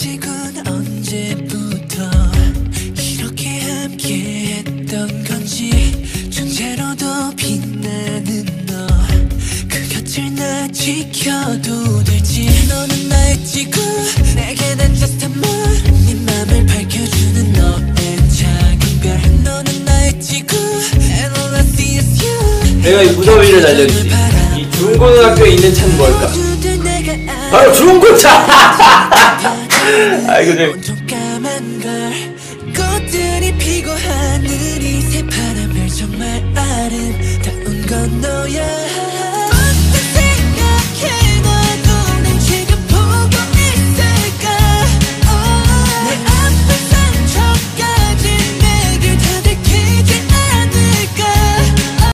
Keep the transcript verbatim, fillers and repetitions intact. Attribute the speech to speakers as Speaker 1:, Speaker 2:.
Speaker 1: 지금 언제부터 이렇게 함께 했던 건지 존재로도 빛나는 너 그 곁을 나 지켜도 될지 너는 나의 지구 내게 난 just a moon 네 맘을 밝혀주는 너의 작은 별 너는 나의 지구 and all I see is you
Speaker 2: 내가 이 무더위를 날려주지. 이 중고등학교에 있는 차는 뭘까? 바로 중고차! 아이고 좀
Speaker 1: 까만 걸 꽃들이 피고 하늘이 새파란 별 정말 아름다운 건 너야